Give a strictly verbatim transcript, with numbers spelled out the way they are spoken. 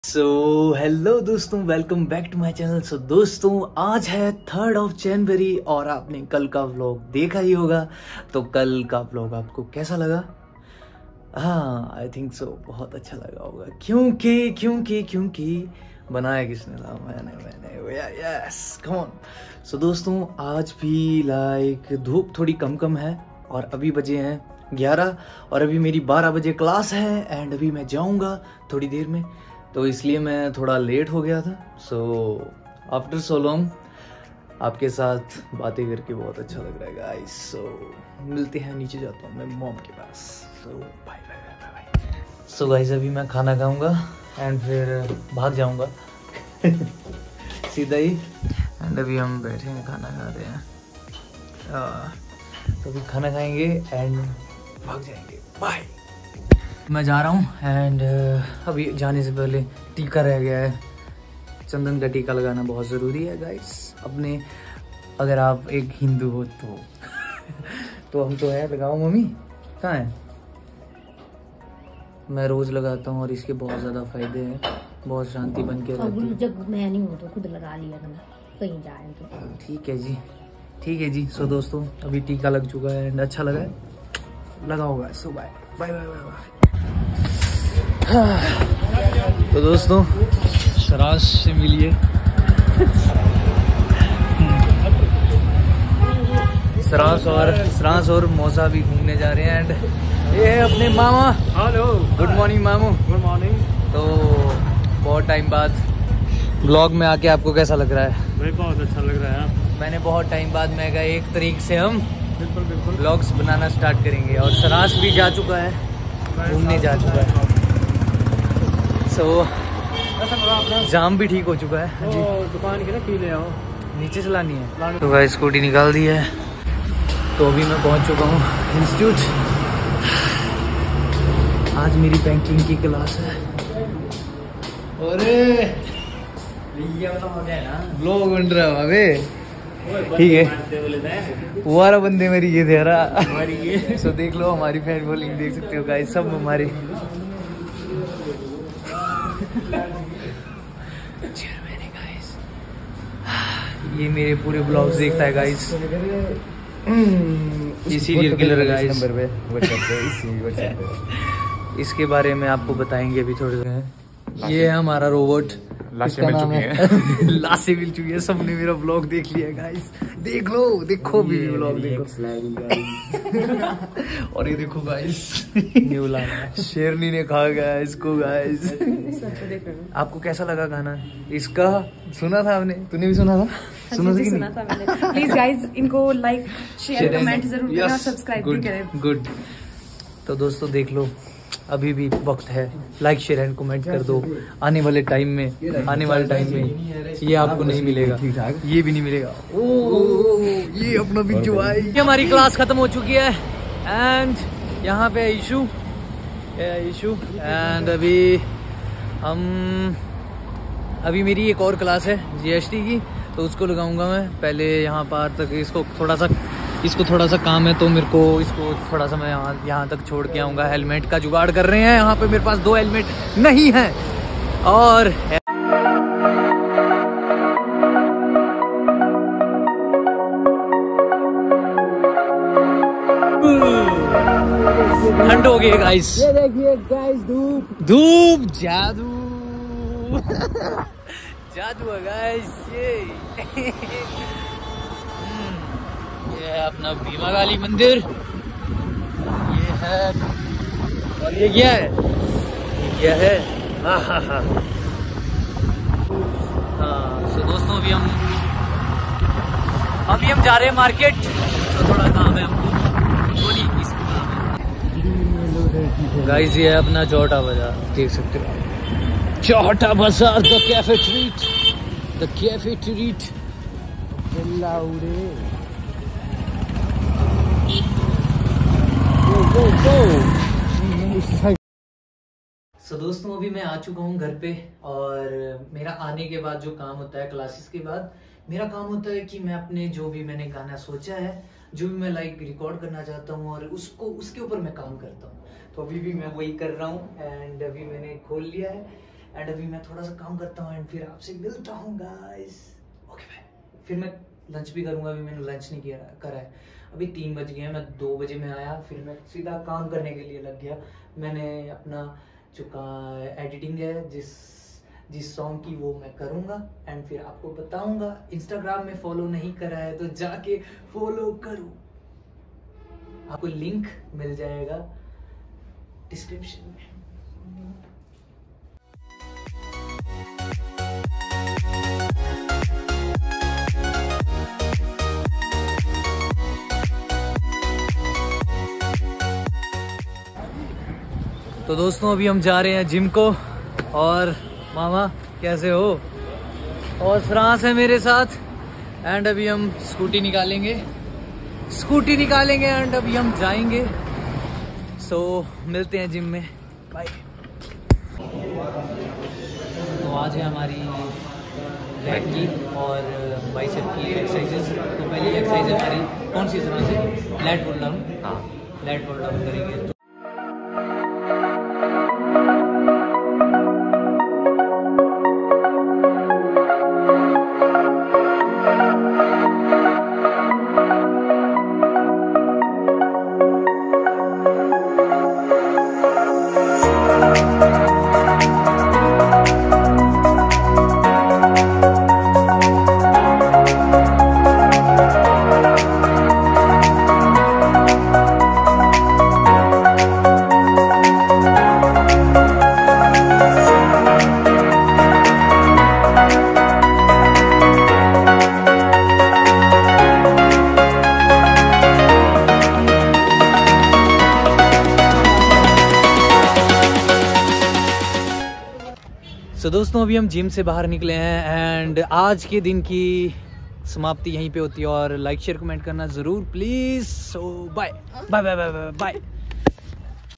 सो hello दोस्तों, welcome back to my channel. So दोस्तों, आज है थर्ड ऑफ जनवरी और आपने कल का व्लॉग देखा ही होगा। तो कल का व्लॉग आपको कैसा लगा? हाँ, आई थिंक सो बहुत अच्छा लगा होगा, क्योंकि क्योंकि क्योंकि बनाया किसने था? मैंने मैंने यस, कम ऑन। सो दोस्तों, आज भी लाइक धूप थोड़ी कम कम है और अभी बजे हैं ग्यारह और अभी मेरी बारह बजे क्लास है एंड अभी मैं जाऊंगा थोड़ी देर में, तो इसलिए मैं थोड़ा लेट हो गया था। सो आफ्टर सो लॉन्ग आपके साथ बातें करके बहुत अच्छा लग रहा है गाइस। सो मिलते हैं, नीचे जाता हूँ मैं मॉम के पास। So bye bye bye bye. So guys, अभी मैं खाना खाऊंगा एंड फिर भाग जाऊंगा सीधा ही। एंड अभी हम बैठे हैं, खाना खा रहे हैं, तो अभी खाना खाएंगे एंड भाग जाएंगे। बाय। मैं जा रहा हूँ एंड uh, अभी जाने से पहले टीका रह गया है। चंदन का टीका लगाना बहुत ज़रूरी है गाइस अपने, अगर आप एक हिंदू हो तो तो हम तो है, लगाओ मम्मी, कहाँ है? मैं रोज़ लगाता हूँ और इसके बहुत ज़्यादा फायदे हैं, बहुत शांति बन के रहती है। जब मैं नहीं हूँ तो खुद लगा लिया था, कहीं जाए तो। ठीक है जी, ठीक है जी। सो दोस्तों, अभी टीका लग चुका है एंड अच्छा लगा है, लगा होगा। So bye bye bye bye. तो दोस्तों, सराज से मिलिए। सराज और सराज और मौसा भी घूमने जा रहे हैं एंड ये है अपने मामा। हेलो, गुड मॉर्निंग मामू। Good morning. तो बहुत टाइम बाद ब्लॉग में आके आपको कैसा लग रहा है? भाई बहुत अच्छा लग रहा है। मैंने बहुत टाइम बाद, मैं कहा एक तारीख से हम बिल्कुल बिल्कुल ब्लॉग्स बनाना स्टार्ट करेंगे और सराज भी जा चुका है, घूमने जा चुका है। सो so, जाम भी ठीक हो चुका है। जी दुकान की ना पी ले आओ, नीचे चलानी है। तो भाई स्कूटी निकाल दी है, तो अभी मैं पहुंच चुका हूँ इंस्टीट्यूट। आज मेरी बैंकिंग की क्लास है। अरे ब्लॉग बन रहा है अबे, ठीक है। वारा बंदे मेरी ये दे रहा। सो देख लो, हमारी फैन फॉलोइंग देख सकते हो गाइस, सब हमारे चेयरमैन है गाइस। ये मेरे पूरे ब्लॉग्स देखता है गाइस। ये सीरियल किलर है गाइस। नंबर पे इसके बारे में आपको बताएंगे अभी थोड़ी देर। ये है हमारा रोबोट, लाशें मिल चुकी हैं। लाशें मिल चुकी है, सबने मेरा ब्लॉग देख लिया गाइस। देख लो, देखो भी ब्लॉग देखो। और ये देखो गाइस, शेरनी ने खा गया इसको गाइस। आपको कैसा लगा गाना इसका? सुना था आपने? तूने भी सुना था? सुना था कि सुना था मैंने। प्लीज गाइस, इनको लाइक शेयर कमेंट जरूर करना, सब्सक्राइब भी करें। गुड। तो दोस्तों देख लो, अभी भी वक्त है, लाइक शेयर एंड कमेंट कर दो। आने वाले टाइम में आने वाले टाइम में ये आपको नहीं मिलेगा, ये भी नहीं मिलेगा। ओ ये अपना बिज्जू भाई। हमारी क्लास खत्म हो चुकी है एंड यहाँ पे इशू इशू एंड अभी हम अभी मेरी एक और क्लास है जीएसटी की, तो उसको लगाऊंगा मैं। पहले यहाँ पर तक इसको थोड़ा सा इसको थोड़ा सा काम है, तो मेरे को इसको थोड़ा सा मैं यहाँ यहाँ तक छोड़ के आऊँगा। हेलमेट का जुगाड़ कर रहे हैं यहाँ पे, मेरे पास दो हेलमेट नहीं है और ठंड हो गई गाइस। ये देखिए गाइस, धूप धूप जादू जादू है गाइस। ये ये है अपना भीमा काली मंदिर, ये है, और ये क्या है? ये क्या है? हाँ हाँ हाँ हाँ। सो दोस्तों, अभी हम अभी हम जा रहे हैं मार्केट। तो थोड़ा काम है हमको, थोड़ी इसको काम है गाइस। ये है अपना चौटा बाजार, देख सकते हो, Chauta Bazar, the cafe treat, the cafe treat. So so, दोस्तों, अभी मैं आ चुका हूँ घर पे और मेरा आने के बाद जो काम होता है क्लासेस के बाद, मेरा काम होता है कि मैं अपने जो भी मैंने गाना सोचा है, जो भी मैं लाइक रिकॉर्ड करना चाहता हूँ और उसको उसके ऊपर मैं काम करता हूँ। तो अभी भी मैं वही कर रहा हूँ एंड अभी मैंने खोल लिया है एंड अभी मैं थोड़ा सा काम करता हूँ एंड फिर आपसे मिलता हूँ गाइस। Okay bye. फिर मैं लंच भी करूँगा, अभी मैंने लंच नहीं किया करा है। अभी तीन बज गए हैं, मैं दो बजे में आया, फिर मैं सीधा काम करने के लिए लग गया। मैंने अपना जो एडिटिंग है जिस जिस सॉन्ग की वो मैं करूँगा एंड फिर आपको बताऊँगा। इंस्टाग्राम में फॉलो नहीं करा है तो जाके फॉलो करो, आपको लिंक मिल जाएगा डिस्क्रिप्शन में। तो दोस्तों अभी हम जा रहे हैं जिम को। और मामा कैसे हो? और फ्रांस है मेरे साथ एंड अभी हम स्कूटी निकालेंगे स्कूटी निकालेंगे एंड अभी हम जाएंगे। सो so, मिलते हैं जिम में, बाय। तो आज है हमारी बैक की और बाइसेप की एक्सरसाइजेस। तो पहली एक्सरसाइज हमारी कौन सी तरह से लैट पुल डाउन, हाँ लैट पुल डाउन करेंगे। सो so, दोस्तों अभी हम जिम से बाहर निकले हैं एंड आज के दिन की समाप्ति यहीं पे होती है। और लाइक शेयर कमेंट करना ज़रूर please. So bye bye bye bye bye.